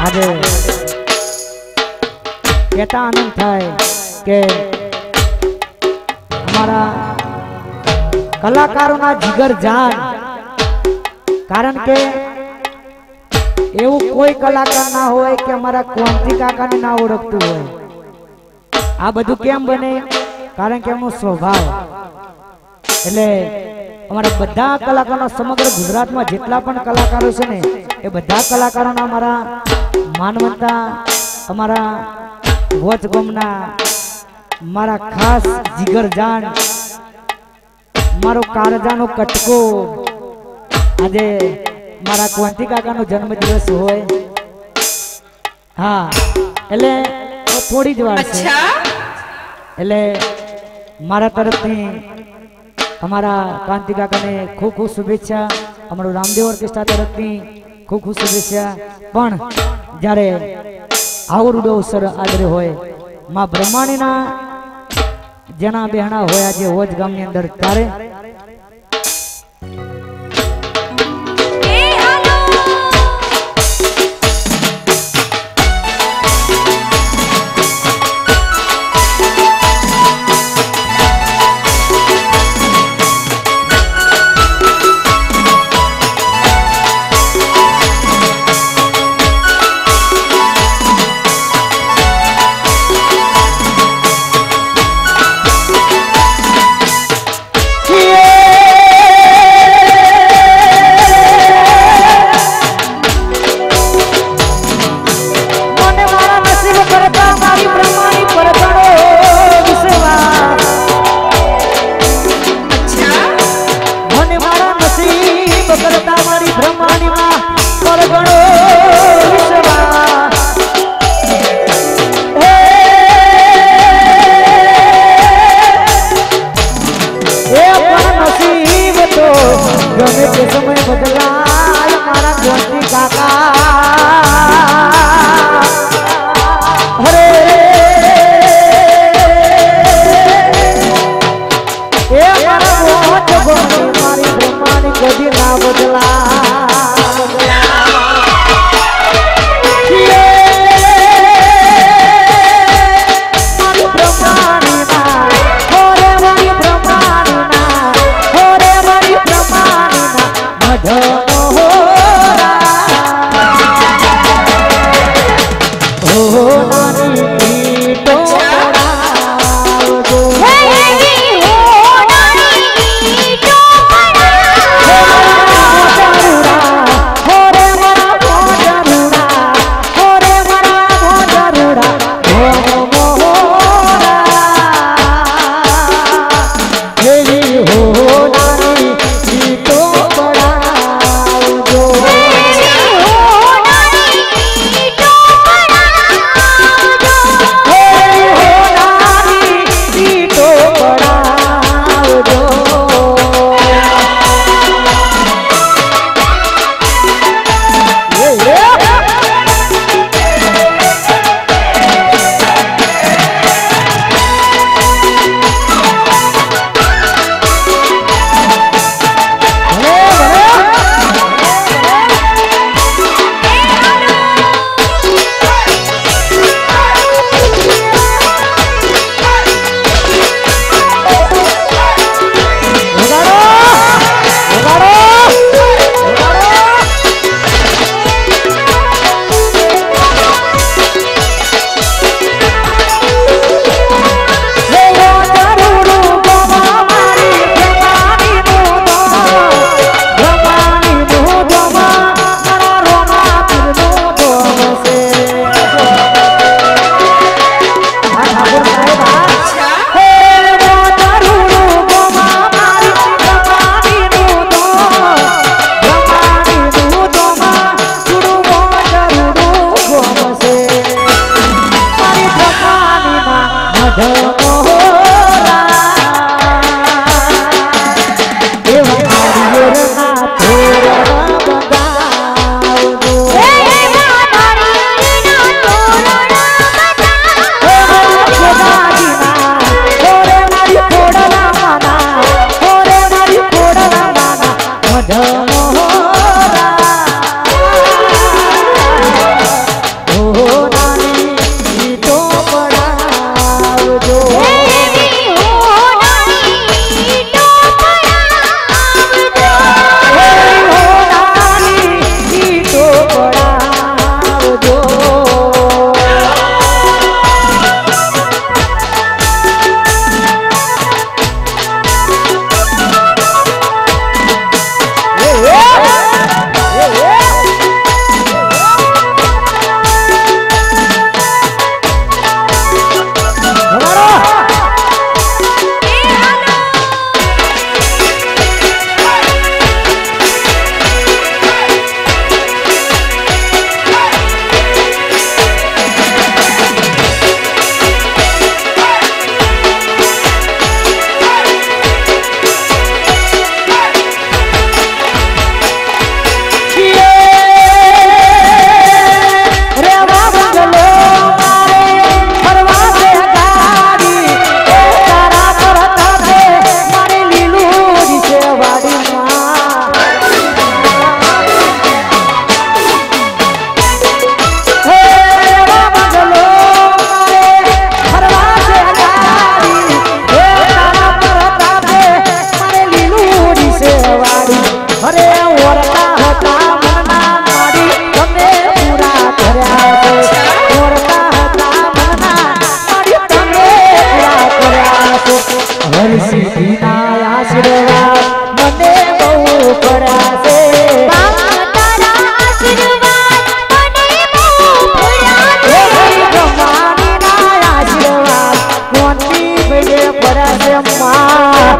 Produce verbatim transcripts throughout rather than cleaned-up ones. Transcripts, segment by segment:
आज कहता आनंद थाय के हमारा कलाकारों ना जिगर जान कारण के एवं कोई कलाकार ना होय कि हमारा क्वांती काका ने ना ओळखतुं होय। आ बधुं केम बने कारण के एमनो स्वभाव એટલે અમારા બધા કલાકારો સમગ્ર ગુજરાતમાં જેટલા પણ કલાકારો છે ને એ બધા કલાકારોના અમારા માનવતા અમારા વોચ ગમના મારા ખાસ જીગરજાન મારો કારજાનો કટકો આજે મારા ક્વાંતી કાકાનો જન્મદિવસ હોય હા એટલે થોડી જ વાર છે એટલે મારા તરફથી हमारा क्रांति काका ने खूब खूब शुभेच्छा अमरो रामदेव ऑर्केस्ट्रा तरफथी खूब खूब शुभेच्छा पण जारे आवो रूडो अवसर आदरे होय मां ब्रह्माणीना जना बेहणा होया जे होज गामनी अंदर त्यारे Yeah!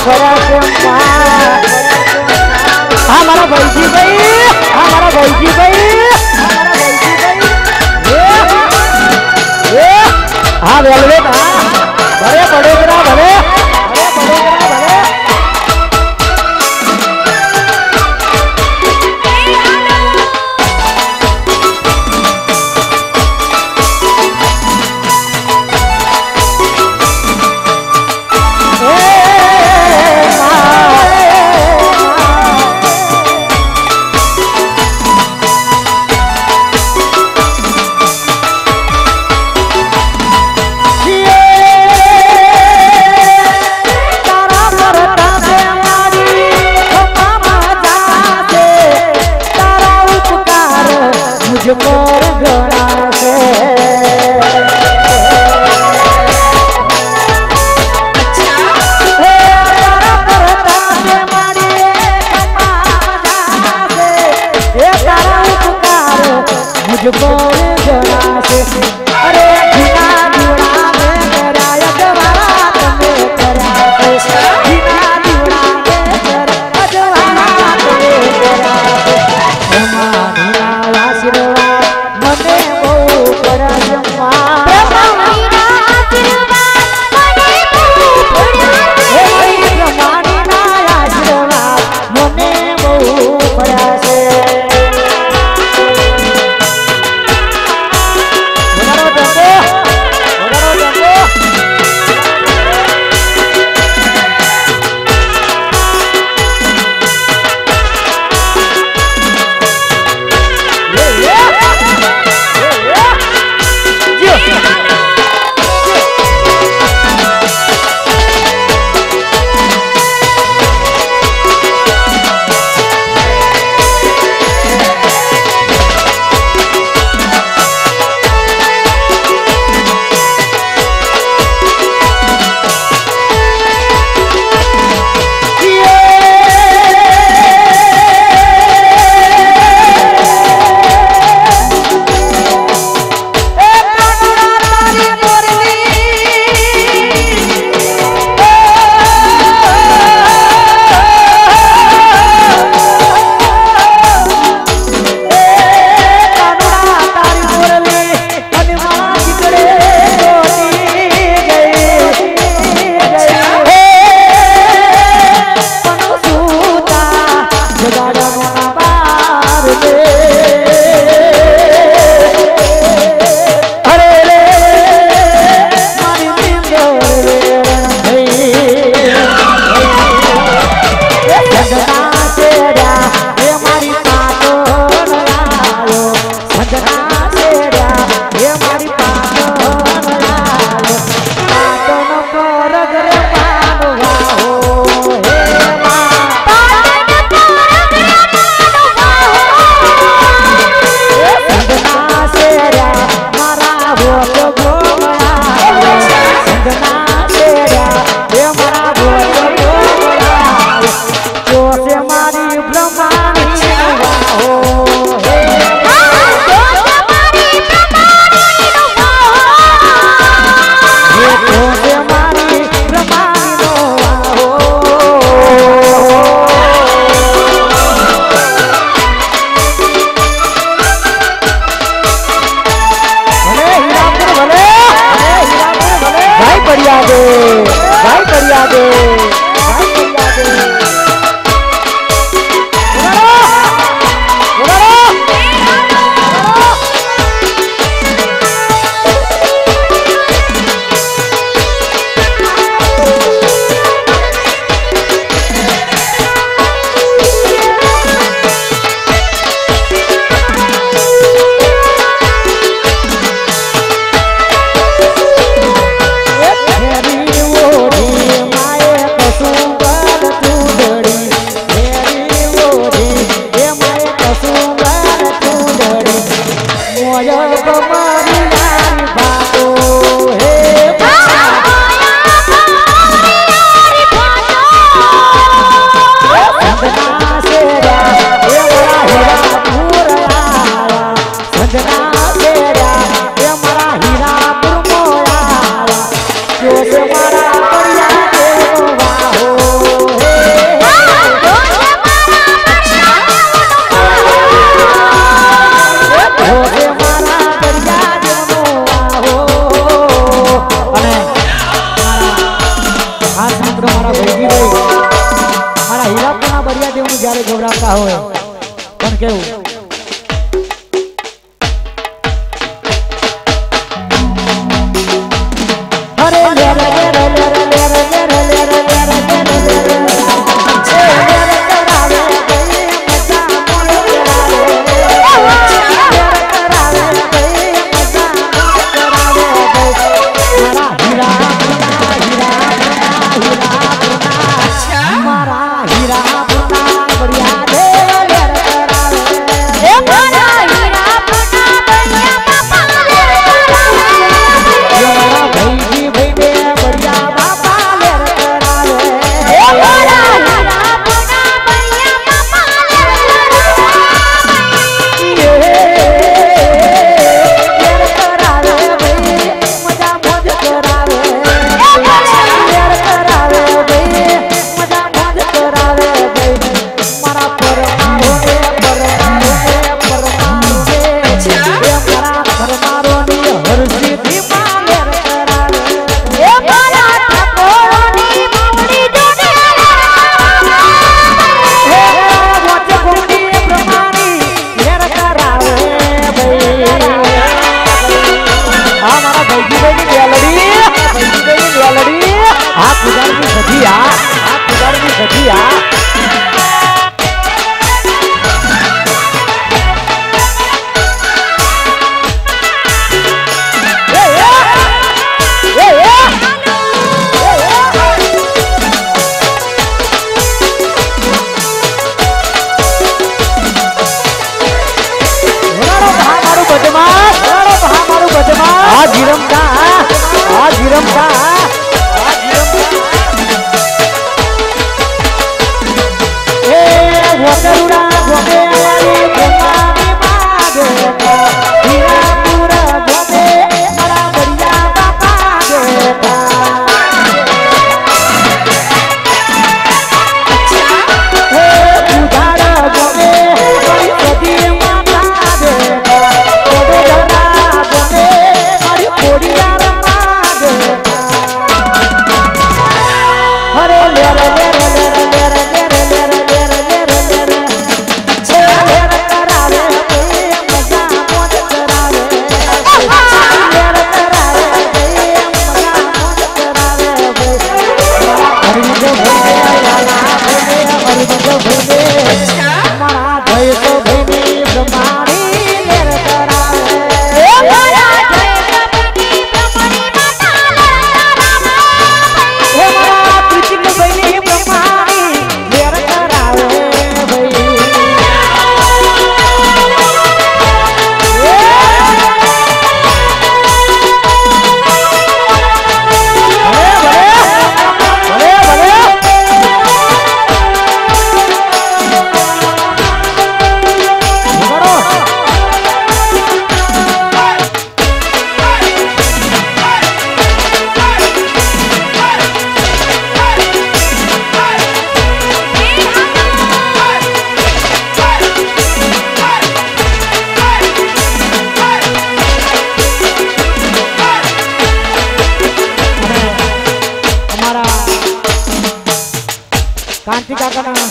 ફરાશે હા મારા ભાઈજી ભાઈ હા મારા ભાઈજી ભાઈ હા વેલવેટ હા ભલે વડોદરા ભલે જો તમારા કર્યા દેવા હો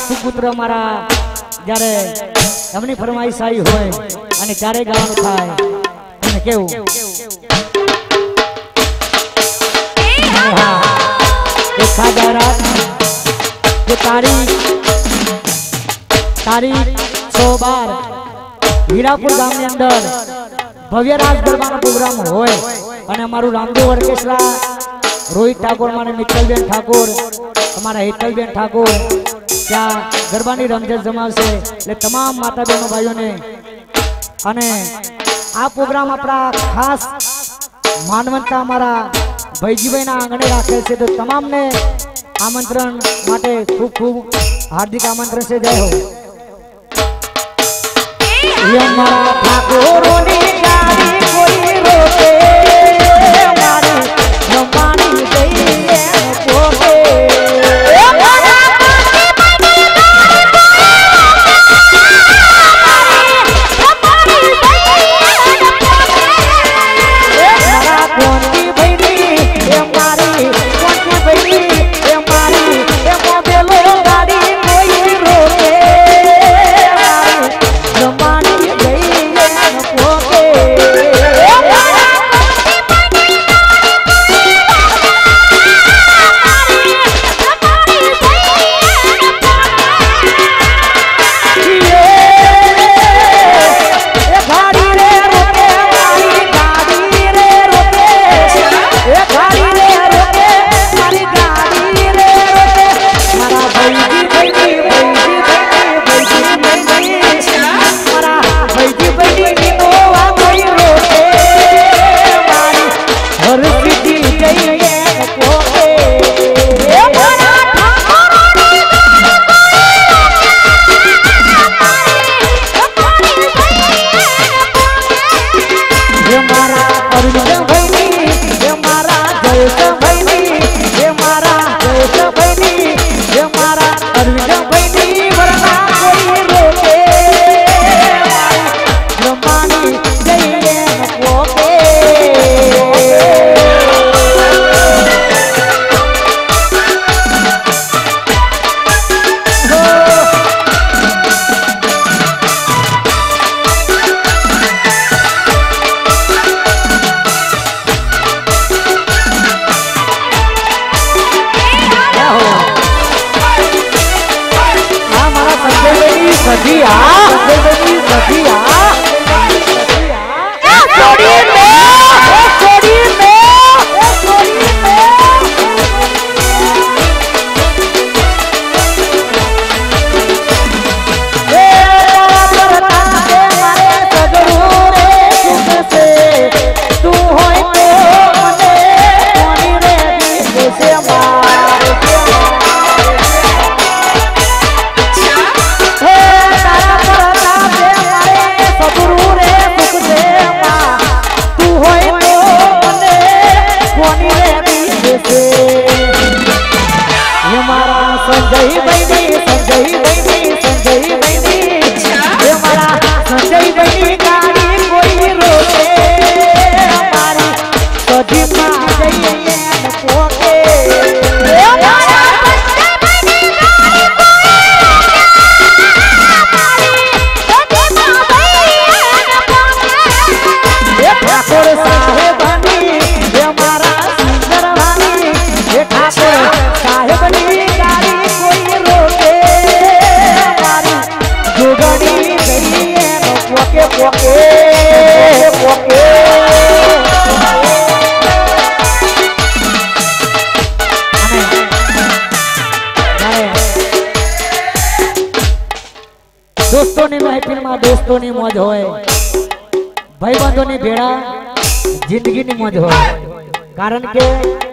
સુપુત્ર મારા જ્યારે એમની ફરમાઈશ આવી હોય અને ત્યારે ગાવાનું થાય અને કેવું ખાધા રાત જે તારીખ તારીખ સો બાર હીરાપુર ગામની અંદર ભવ્ય રાસ ગરબાનો પ્રોગ્રામ હોય અને અમારું રામદેવ ઓર્કેસ્ટ્રા રોહિત ઠાકોર મારે મિત્તલબેન ઠાકોર અમારા હેતલબેન ઠાકોર ત્યાં ગરબાની રમઝટ જમાવશે એટલે તમામ માતા બહેનો ભાઈઓને અને આ પ્રોગ્રામ આપણા ખાસ માનવંતા અમારા ભાઈજીભાઈના આંગણે રાખેલ છે તો તમામને આમંત્રણ માટે ખૂબ ખૂબ હાર્દિક આમંત્રણ છે. જય હો. અમારા ઠાકોરોની ગાડી કોઈ રોકે મારી રમવાની જઈએ પોતે दोस्तों महफिल में दोस्तों की मौज होए भाई बंधु की भेड़ा जिंदगी की मौज होए कारण के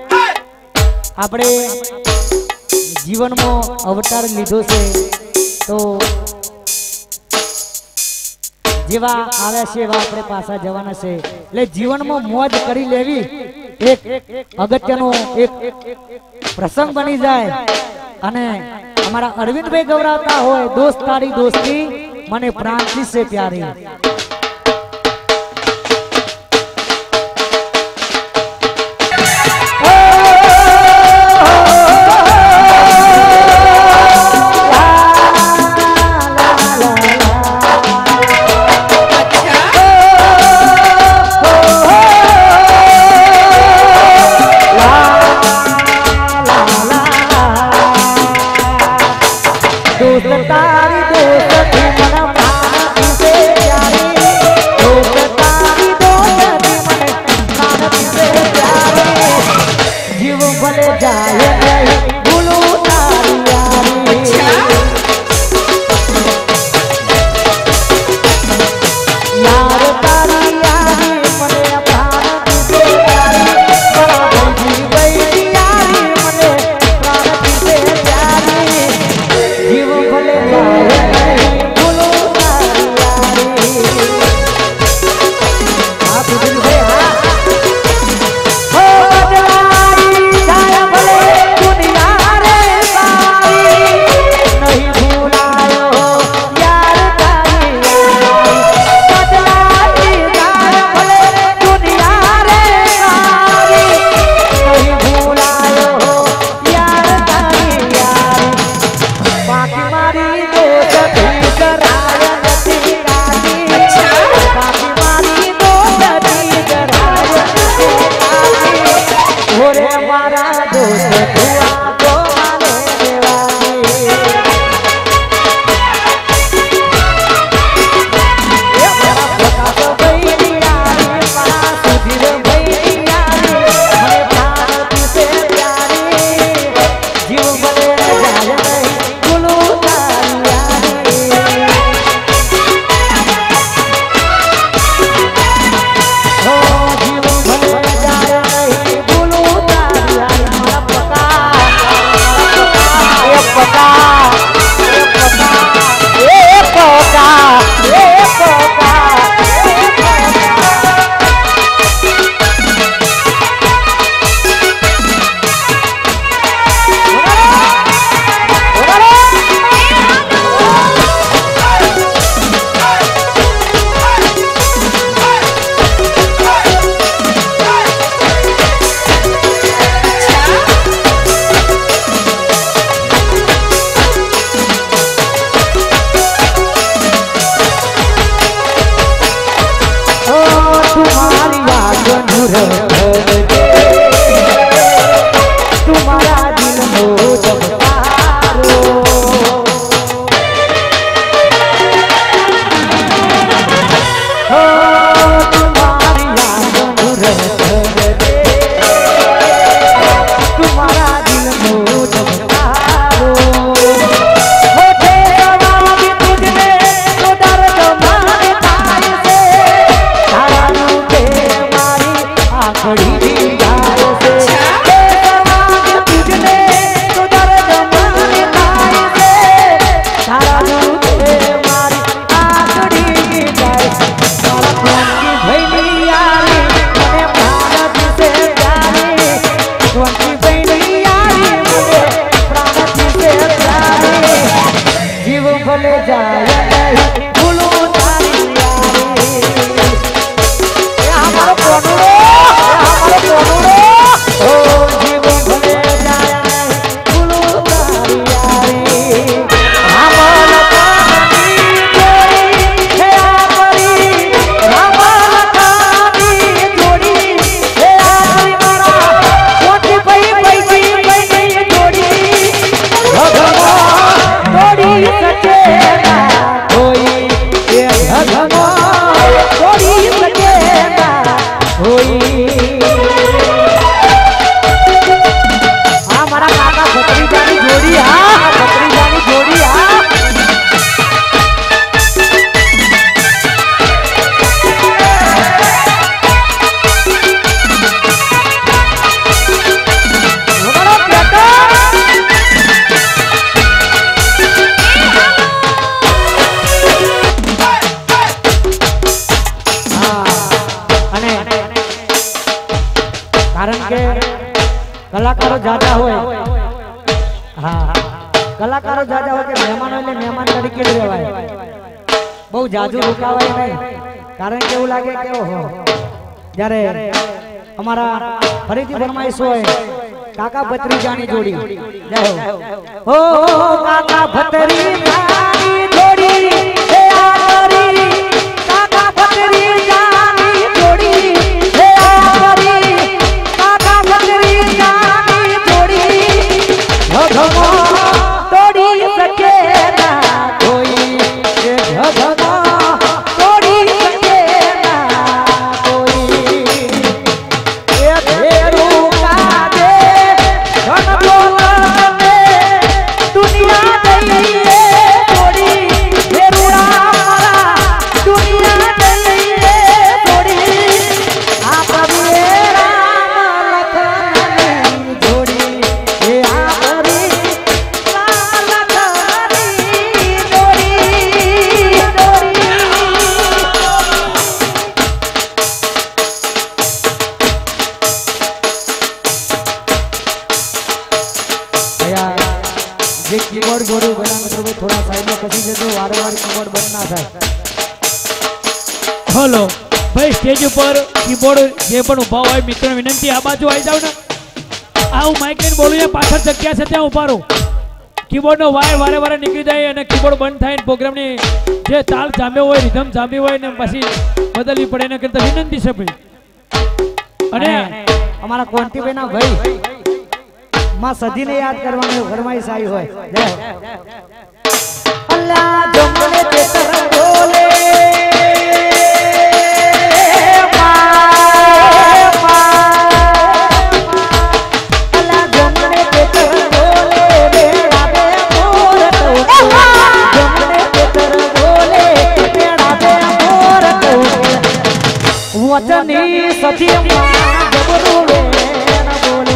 આપણે जीवन में अवतार लीधो से तो जेवा आवे छे एवा आपणे पाछा जवाना छे એટલે जीवन में मौज करी लेवी एक अगत्यनो एक प्रसंग बनी जाए अने हमारा अरविंद भाई गौराता होय दोस्तारी दोस्ती मने प्रांति से प्यारी कारण के कलाकारों ज्यादा होय हाँ कलाकारों ज्यादा हो के मेहमान એટલે મહેમાન તરીકે જ રહેવાય બહુ જાજુ રોકાવાય નહીં કારણ કે એવું લાગે કે ઓહો જ્યારે અમારા ફરીથી ફરમાઈશ હોય કાકા ભત્રીજાની જોડી જય હો ઓ કાકા ભત્રીજાની જોડી હે આરી કાકા ભત્રીજાની જોડી હે આરી કાકા ભત્રીજાની જોડી ભગવા તોડી સકે ના કોઈ એ ભગવા તોડી સકે ના કોઈ એ ફેરું કાજે ધન બોલને દુનિયા દઈએ તોડી ફેરુડા મારા દુનિયા દઈએ તોડી આ પ્રભુએ રામ લખનની જોડી એ આ કરી कीबोर्ड गोरू बना मतलब थोड़ा साइड में कसी दे तो वारे वारे कीबोर्ड बंद ना થાય हेलो भाई स्टेज पर कीबोर्ड જે પણ ઊભા હોય મિત્ર વિનંતી આ બાજુ આવી જાવ ને આ હું માઈક લઈને બોલું છું પાછળ જગ્યા છે ત્યાં ઊભા રહો कीबोर्ड નો વાય વારે વારે નીકળી જાય અને कीबोर्ड બંધ થાય ને પ્રોગ્રામ ની જે તાલ જામ્યો હોય રિધમ જામી હોય ને પછી બદલવી પડે ને કરતા વિનંતી છે ભાઈ અને અમારા કોંતીભાઈ ના ભાઈ मां सदी ने याद करवाने फरमाइश आई होय जय अल्लाह जमने ते तर बोले अल्लाह जमने ते तर बोले बेड़ा बे मोर तो जमने ते तर बोले बेड़ा बे मोर तो वचनी सदी मां जबरू वे न बोले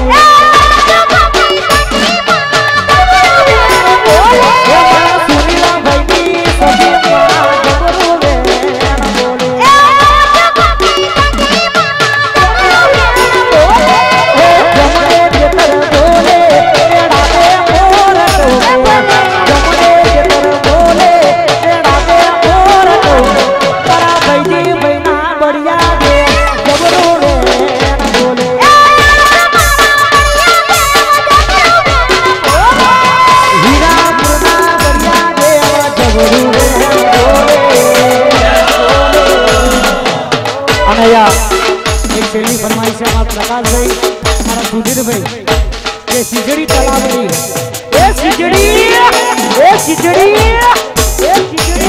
पहली फरमाइश है हमारा प्रकाश भाई हमारा सुधीर भाई ये सिजड़ी तालाब दी ए सिजड़ी ए सिजड़ी ए सिजड़ी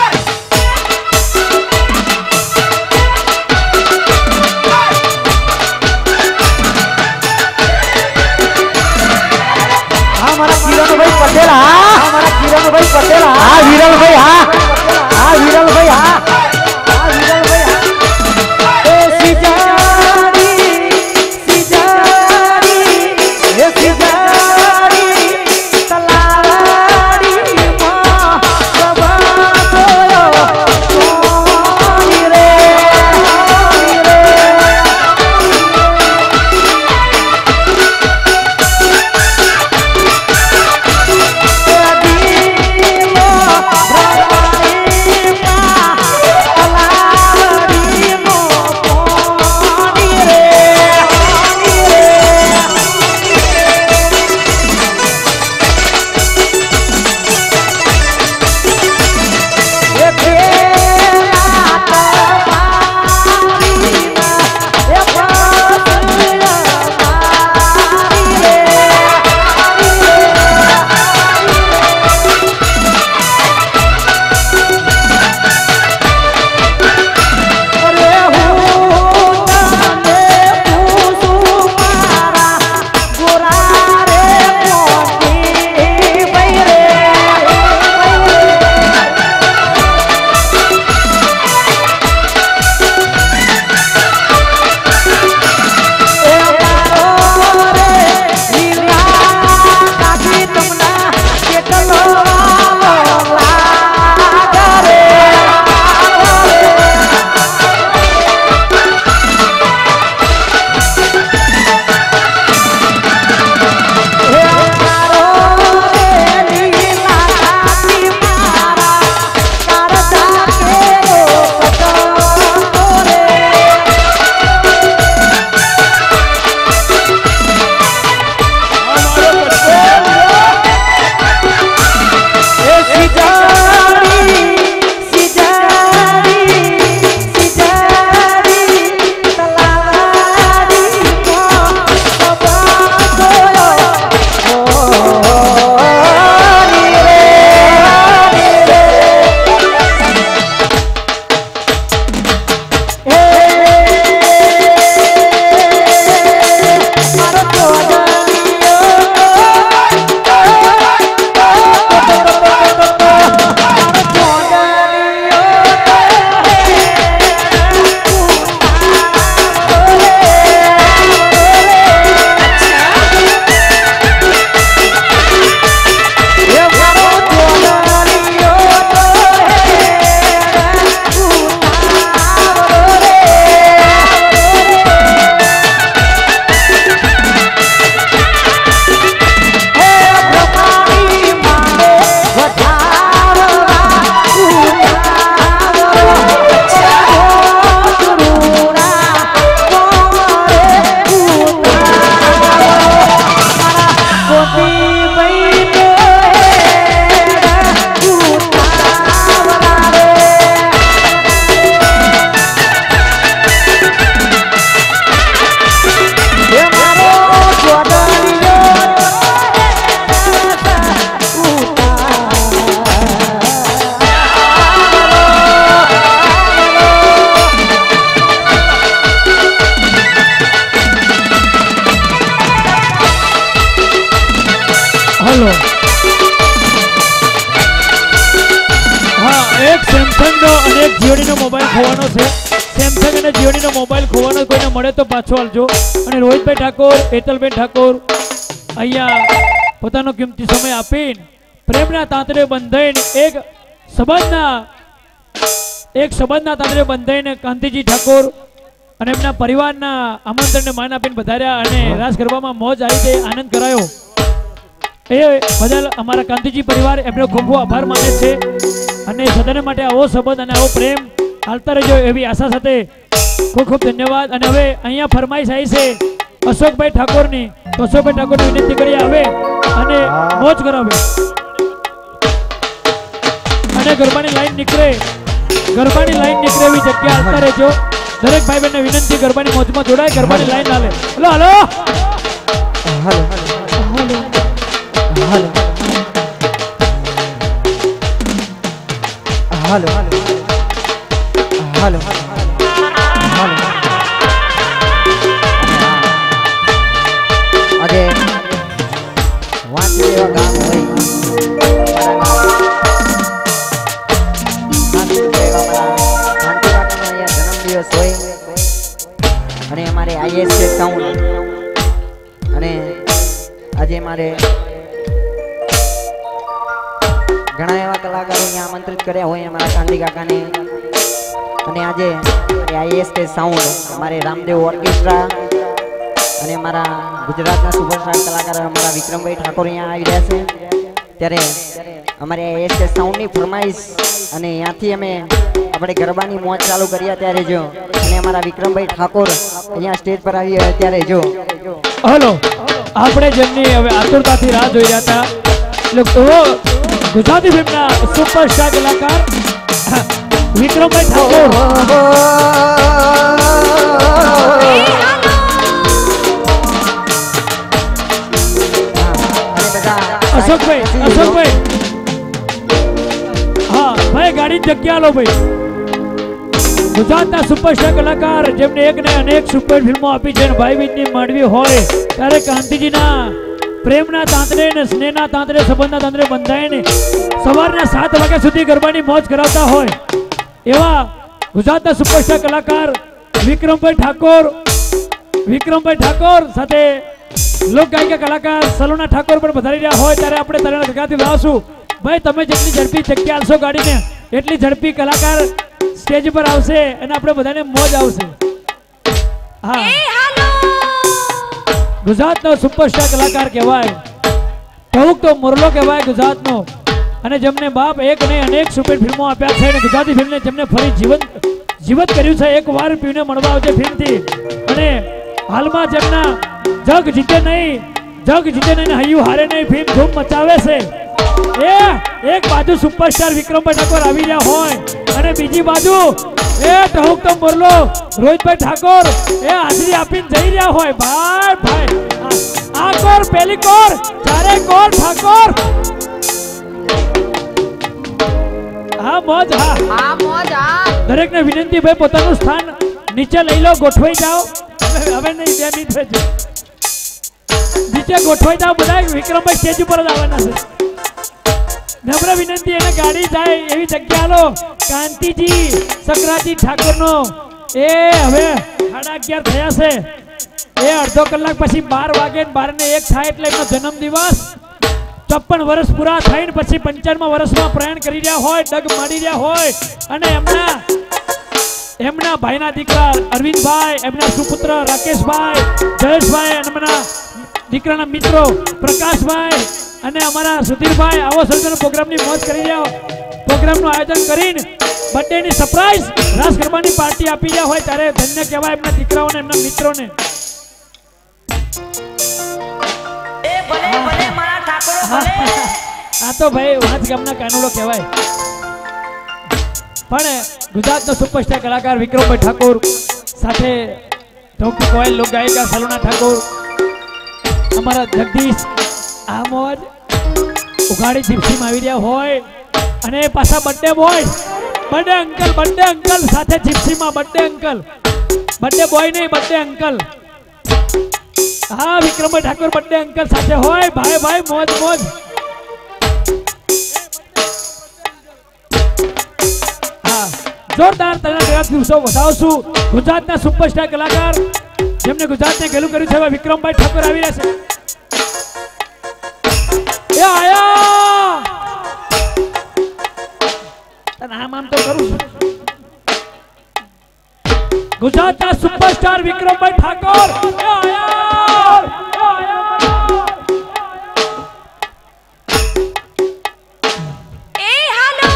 हमारा किरण भाई पटेल हां हमारा किरण भाई पटेल हां विरल भाई हां हां विरल भाई हां हां विरल भाई हां ए सिजड़ी सिजड़ी तलाड़ी मां बाबा મોબાઈલ ખોવાનો કોઈને મળે તો પાછો આલજો અને રોહિતભાઈ ઠાકોર એતલબેન ઠાકોર અહીંયા પોતાનો કિંમતી સમય આપીને પ્રેમના તાંતરે બંધાઈને એક સંબંધના એક સંબંધના તાંતરે બંધાઈને કાંતિજી ઠાકોર અને એમના પરિવારના આમંત્રણને માન આપીને વધાર્યા અને રાસ ગરબામાં મોજ આવી ગઈ આનંદ કરાયો એ બદલ અમારા કાંતિજી પરિવાર એમનો ખૂબ ખૂબ આભાર માને છે અને સદાને માટે આવો સંબંધ અને આવો પ્રેમ હાલતા રહેજો એવી આશા સાથે ખૂબ ખૂબ ધન્યવાદ અને હવે અહીંયા ફરમાઈશ આવી છે અશોકભાઈ ઠાકોરની તો અશોકભાઈ ઠાકોરની વિનંતી કરી આવે અને મોજ કરાવે અને ગરબાની લાઈન નીકળે ગરબાની લાઈન નીકળે એવી જગ્યા હાલતા રહેજો દરેક ભાઈ બહેનને વિનંતી ગરબાની મોજમાં જોડાય ગરબાની લાઈન હાલે હલો હલો હાલો હાલો હાલો હાલો હાલો આજે વાંચી એવા ગામ હોય જન્મદિવસ હોય અને અમારે આઈએસ સાઉન્ડ અને આજે મારે ઘણા એવા કલાકારોને આમંત્રિત કર્યા હોય અમારા કાંતિ કાકાને અને આજે આઈએસ કે સાઉન્ડ અમારે રામદેવ ઓર્કેસ્ટ્રા અને અમારા ગુજરાતના સુપરસ્ટાર કલાકાર અમારા વિક્રમભાઈ ઠાકોર અહીંયા આવી રહ્યા છે ત્યારે અમારે આઈએસ કે સાઉન્ડની ફરમાઈશ અને ત્યાંથી અમે આપણે ગરબાની મોજ ચાલુ કર્યા ત્યારે જો અને અમારા વિક્રમભાઈ ઠાકોર અહીંયા સ્ટેજ પર આવી ત્યારે જો હલો આપણે જેમની હવે આતુરતાથી રાહ જોઈ રહ્યા હતા એટલે ગુજરાતી ફિલ્મના સુપરસ્ટાર કલાકાર વિક્રમભાઈ ઠાકોર અશોકભાઈ અશોકભાઈ હા ભાઈ ગાડી જગ્યા લો ભાઈ ગુજરાતના સુપરસ્ટાર કલાકાર જેમને એક ને અનેક સુપર ફિલ્મો આપી છે ભાઈ બીજની માંડવી હોય ત્યારે કાંતિજીના પ્રેમના તાંતરે ને સ્નેહના તાંતરે સંબંધના તાંતરે બંધાઈને સવારના સાત વાગ્યા સુધી ગરબાની મોજ કરાવતા હોય એવા ગુજરાતના સુપરસ્ટાર કલાકાર વિક્રમભાઈ ઠાકોર વિક્રમભાઈ ઠાકોર સાથે લોક ગાયિકા કલાકાર સલોના ઠાકોર પણ વધારી રહ્યા હોય ત્યારે આપણે તરણા જગાથી લાવશું ભાઈ તમે જેટલી ઝડપી જગ્યા આલશો ગાડીને એટલી ઝડપી કલાકાર સ્ટેજ પર આવશે અને આપણે બધાને મોજ આવશે હા ગુજરાતનો સુપરસ્ટાર કલાકાર કહેવાય ટહુક તો મોરલો કહેવાય ગુજરાતનો અને જેમને બાપ એક ને અનેક સુપર ફિલ્મો આપ્યા છે અને ગુજરાતી ફિલ્મને જેમને ફરી જીવંત જીવંત કર્યું છે એક વાર પીને મળવા આવશે ફિલ્મથી અને હાલમાં જેમના જગ જીતે નહીં જગ જીતે નહીં હૈયું હારે નહીં ફિલ્મ ધૂમ મચાવે છે એ એક બાજુ સુપરસ્ટાર વિક્રમભાઈ ઠાકોર આવી રહ્યા હોય અને બીજી બાજુ એ ટહુક તો મોરલો રોહિતભાઈ ઠાકોર એ હાજરી આપીને જઈ રહ્યા હોય ભાઈ ભાઈ આ કોર પેલી કોર ચારે કોર ઠાકોર હા મોજ હા હા મોજ હા દરેકને વિનંતી ભાઈ પોતાનું સ્થાન નીચે લઈ લો ગોઠવાઈ જાઓ હવે નહીં બે મિનિટ થઈ નીચે ગોઠવાઈ જાઓ બધા વિક્રમભાઈ સ્ટેજ ઉપર જ આવવાના છે નમ્ર વિનંતી એને ગાડી જાય એવી જગ્યા લો કાંતિજી સકરાજી ઠાકોરનો એ હવે સાડા અગિયાર થયા છે એ અડધો કલાક પછી બાર વાગે બાર ને એક થાય એટલે એમનો જન્મદિવસ ચોપન વર્ષ પૂરા થઈને પછી પંચાવન વર્ષમાં પ્રયાણ કરી રહ્યા હોય ડગ માડી રહ્યા હોય અને એમના એમના ભાઈના દીકરા અરવિંદભાઈ એમના સુપુત્ર રાકેશભાઈ જયેશભાઈ અને એમના દીકરાના મિત્રો પ્રકાશભાઈ અને અમારા સુધીરભાઈ આવો સર્જન પ્રોગ્રામની મોજ કરી રહ્યા પ્રોગ્રામનું આયોજન કરીને બર્થડેની સરપ્રાઈઝ રાસ ગરબાની પાર્ટી આપી રહ્યા હોય ત્યારે ધન્ય કહેવાય એમના દીકરાઓને એમના મિત્રોને એ ભલે ભલે મારા ઠાકોર ભલે આ તો ભાઈ વાંચ ગામના કાનુડો કહેવાય પણ ગુજરાતનો સુપરસ્ટાર કલાકાર વિક્રમભાઈ ઠાકોર સાથે ઢોકી કોયલ લોક ગાયિકા સલોના ઠાકોર અમારા જગદીશ આ મોજ ઉઘાડી જીપ્સીમાં આવી રહ્યા હોય અને પાછા birthday boy birthday uncle birthday uncle સાથે જીપ્સીમાં બર્થડે અંકલ બર્થડે બોય નહીં બર્થડે અંકલ હા વિક્રમભાઈ ઠાકોર બર્થડે અંકલ સાથે હોય ભાઈ ભાઈ મોજ મોજ હા જોરદાર તાળીના દિવસો વધાવશું ગુજરાતના સુપરસ્ટાર કલાકાર જેમને ગુજરાતને ગેલું કર્યું છે એવા વિક્રમભાઈ ઠાકોર આવી રહ્યા છે એ આયા નામ આમ તો કરું છું ગુજરાતના સુપરસ્ટાર વિક્રમભાઈ ઠાકોર એ આયા એ આયા એ હાલો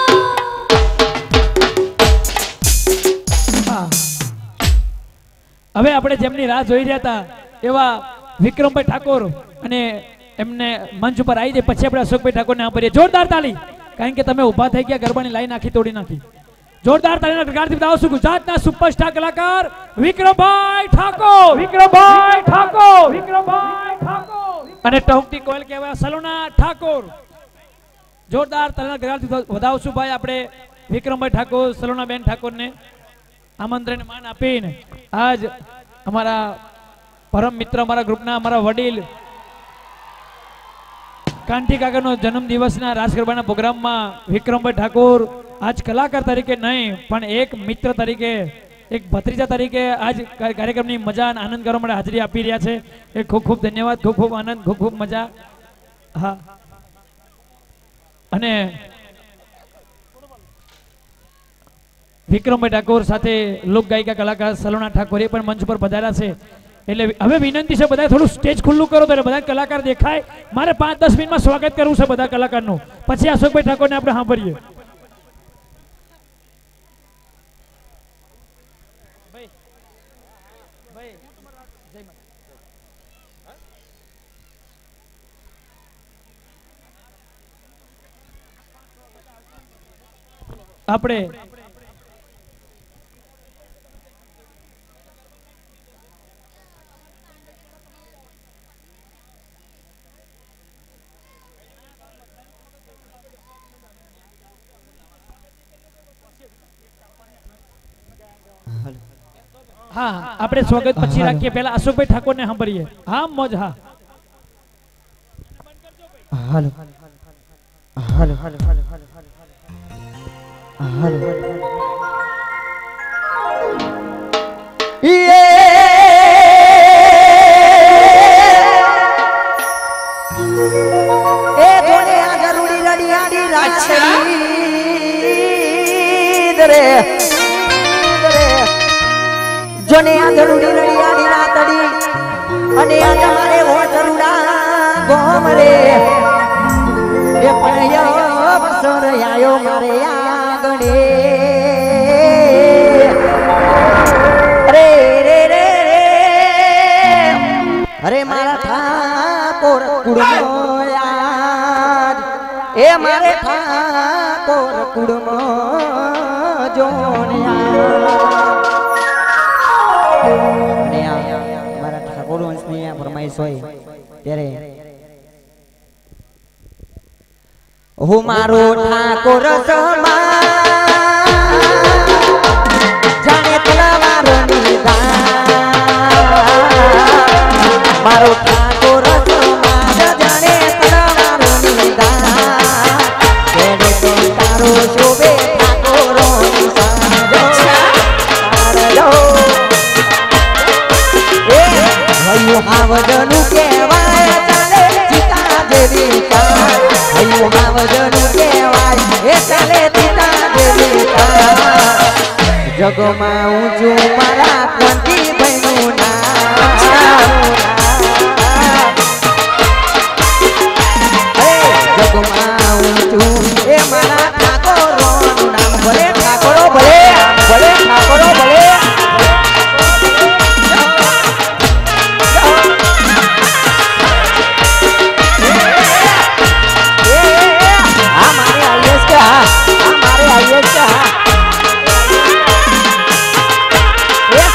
હવે આપણે જેમની રાહ જોઈ રહ્યા હતા એવા વિક્રમભાઈ ઠાકોર અને એમને મંચ ઉપર આવી જાય પછી આપણે અશોકભાઈ ઠાકોરને આપીએ જોરદાર તાળી કારણ કે તમે ઊભા થઈ ગયા ગરબાની લાઈન આખી તોડી નાખી જોરદાર તાળીના ગણગારથી બતાવશું ગુજરાતના સુપરસ્ટાર કલાકાર વિક્રમભાઈ ઠાકોર વિક્રમભાઈ ઠાકોર વિક્રમભાઈ ઠાકોર અને ટહુકતી કોયલ કહેવાય સલોના ઠાકોર જોરદાર તાળીના ગણગારથી વધાવશું ભાઈ આપણે વિક્રમભાઈ ઠાકોર સલોનાબેન ઠાકોરને આમંત્રણ માન આપીને આજ અમારા પરમ મિત્ર અમારા ગ્રુપના અમારા વડીલ કાંઠી કાકાનો જન્મ દિવસના રાસ ગરબાના પ્રોગ્રામમાં વિક્રમભાઈ ઠાકોર આજ કલાકાર તરીકે નહીં પણ એક મિત્ર તરીકે એક ભત્રીજા તરીકે આજ કાર્યક્રમની મજા અને આનંદ કરવા માટે હાજરી આપી રહ્યા છે એ ખૂબ ખૂબ ધન્યવાદ ખૂબ ખૂબ આનંદ ખૂબ ખૂબ મજા હા અને વિક્રમભાઈ ઠાકોર સાથે લોક ગાયિકા કલાકાર સલોના ઠાકોર એ પણ મંચ પર પધાર્યા છે એટલે હવે વિનંતી છે બધા થોડું સ્ટેજ ખુલ્લું કરો તો બધા કલાકાર દેખાય મારે પાંચ દસ મિનિટમાં સ્વાગત કરવું છે બધા કલાકારનું પછી અશોકભાઈ ઠાકોરને આપણે સાંભળીએ આપણે હા આપણે સ્વાગત પછી રાખીએ પહેલા અશોકભાઈ ઠાકોરને સાંભળીએ હા મોજ હા હાલો હાલો હાલો હાલો એ જોને આ જરૂરી રડિયાડી રાચી દરે જોને આ જરૂરી રડિયાડી રાતડી અને આ તમારે હો જરૂડા ગોમલે એ પણયો બસર આયો મારે આગણે રે રે રે અરે મારા ઠાકોર કુડમો યાદ એ મારે ઠાકોર કુડમો જોનિયા અને મારા ઠાકોર વંશની આ ફરમાઈશ હોય ત્યારે હું મારો ઠાકોર સમા જાણે તલવારોની ધાર મારો ઠાકોર સમા જાણે તલવારોની ધાર તેને તો તારો શોભે ઠાકોરોની સાજો સારજો એ હયું આવડનું કહેવાય ચાલે સીતા જેવી કાર હયું આવડનું કહેવાય એ ચાલે સીતા જેવી કાર જગમાં ઊંચું મારા કોંતી ભાઈનું નામ જગમાં ઊંચું એ મારા ઠાકોરોનું નામ ભલે ઠાકોરો ભલે ભલે ઠાકોરો ભલે આ મારે આઈએસ કે હા આ મારે આઈએસ કે હા એ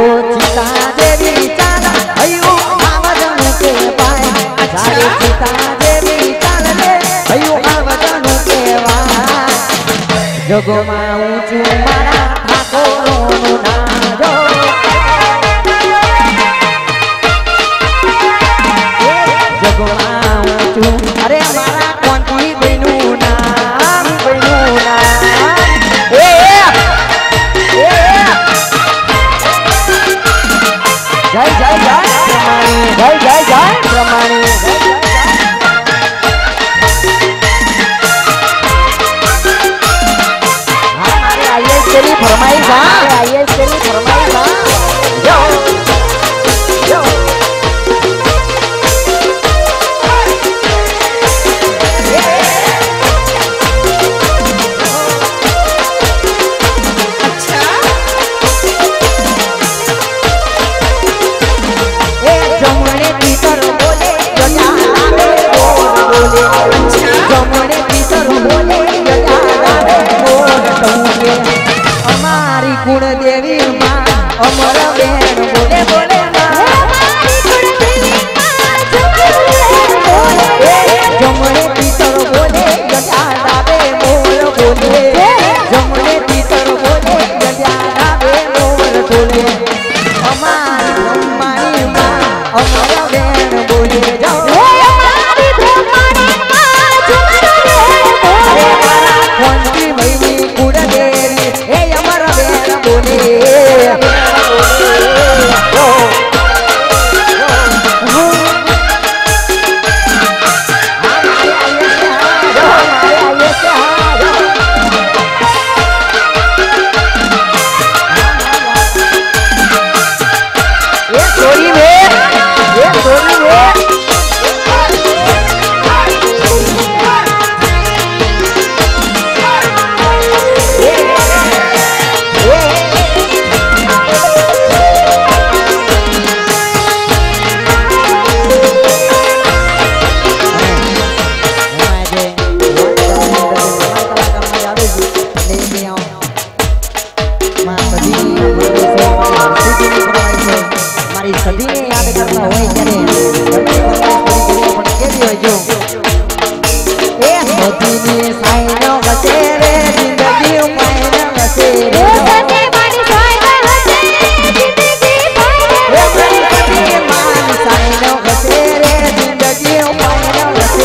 તો ચિતા જેવી ચાલ હૈયું આવવાનું કહેવાય તારી ચિતા જેવી ચાલ રે હૈયું આવવાનું કહેવાય જગમાં ઊંચું મારા ઠાકોરનું નામ જો જગમાં ઊંચું અરે મારા કોંતી બહેનું નામ બહેનું નામ એ એ જય જય જય પ્રમાણી જય જય જય પ્રમાણી હા મારે આઈએસ તેરી ફરમાઈ જા આઈએસ તેરી ફરમાઈ જા જો જો અમારી ગુણ દેવી માં અમર બેન બોલે બોલે જમણે પિતર બોલે ગજા ડાબે મોર બોલે જમણે પિતર બોલે ગજા ડાબે મોર બોલે અમારી બ્રહ્માણી માં અમર બેન બોલે જાઓ કોંતી મૈની કુળ દેરી એ અમર બેન બોલે એ સોરી મે એ સોરી મે સદીને યાદ કરતા હોય ત્યારે સદીની સાઈનો વસે રે જિંદગી ઉપાય વસે રે મારી સાઈનો વસે રે જિંદગી ઉપાય વસે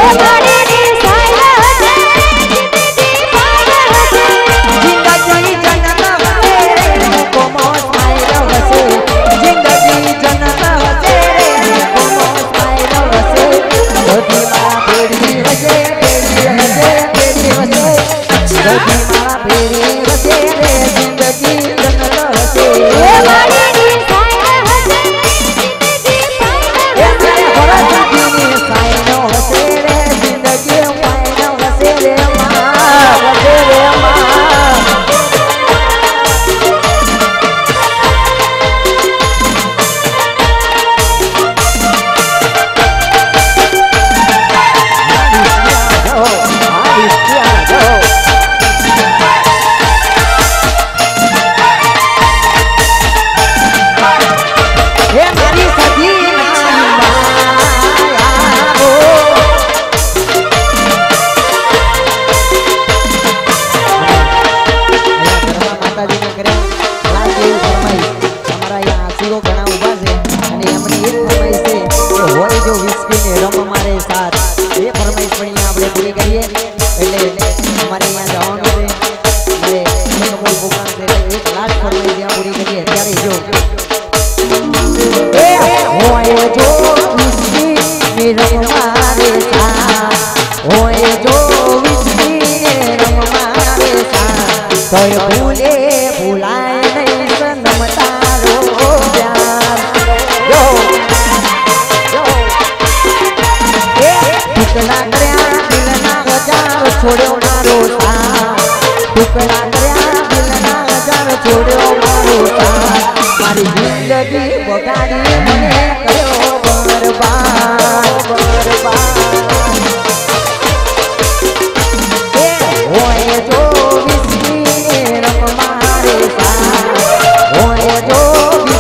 ભૂલે ભૂલાય નહીં સનમ તારો પ્યાર જો ટુકડા કર્યા દિલના હજાર છોડ્યો મારો સાથ ટુકડા કર્યા દિલના હજાર છોડ્યો મારો સાથ મારી જિંદગી બગાડી મને કર્યો બરબાદ બરબાદ હોય જો વિસરી રમ મારે સાથ હોય જો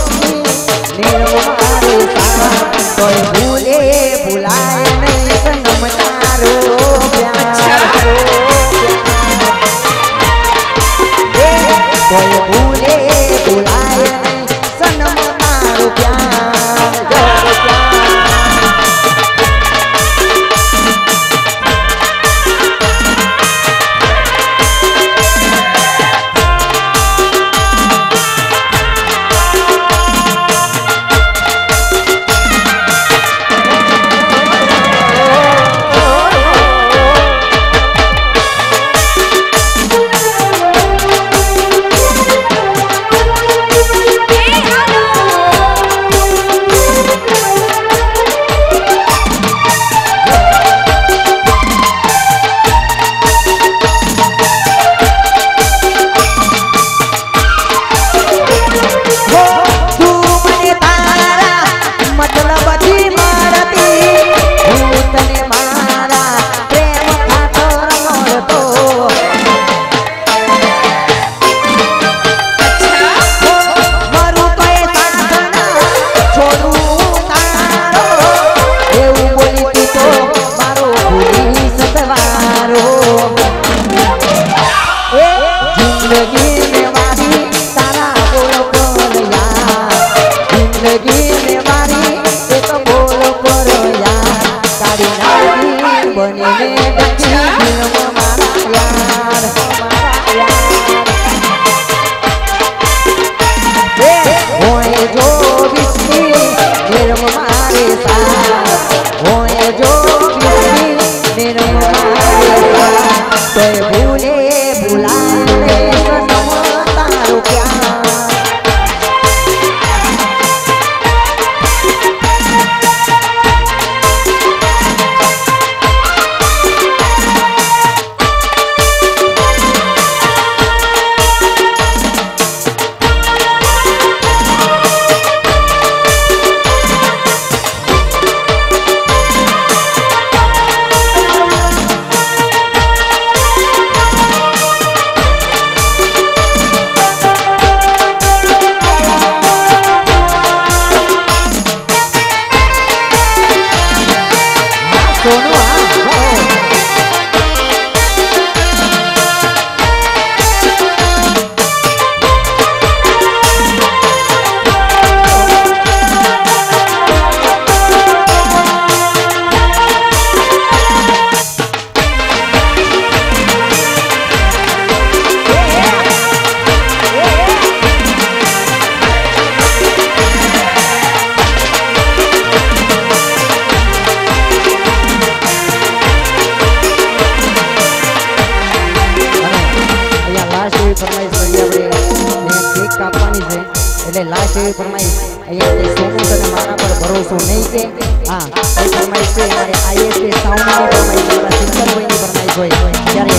એટલે લાસ્ટ એવી ફરમાઈશ અહીંયા તે સોનું તને મારા પર ભરોસો નહીં કે હા એ ફરમાઈશ છે મારે આઈએસ કે સાઉન્ડની ફરમાઈશ મારા સિંગર ભાઈની ફરમાઈશ હોય ત્યારે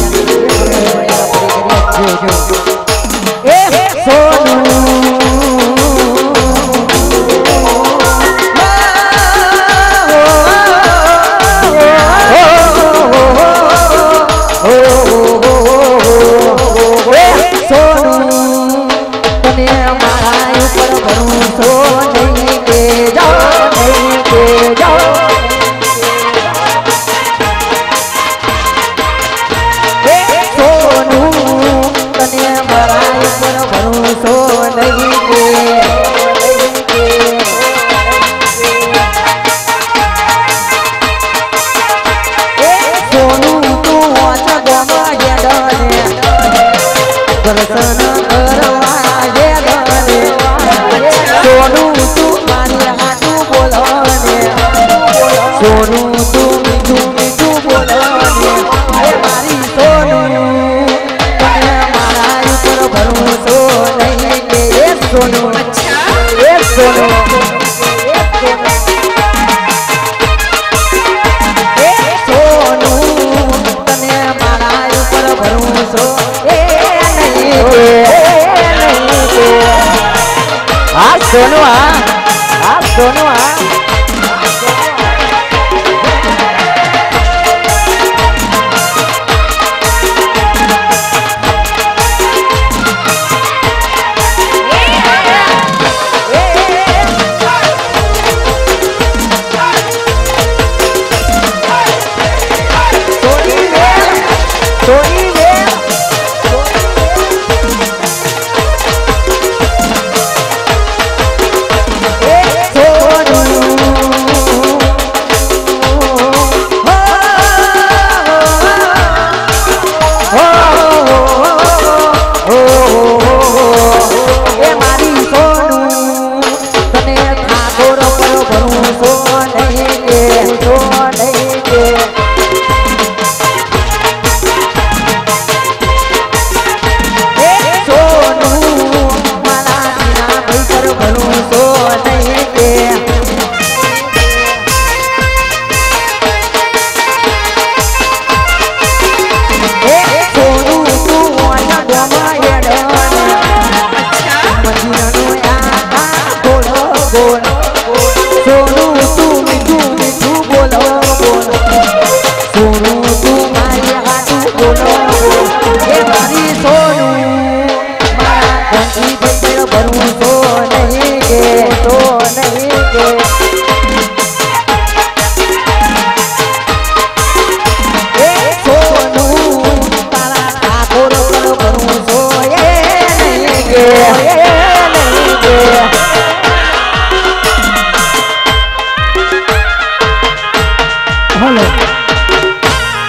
જો જો એ સોનું सोनू हाँ हाँ सोनू हाँ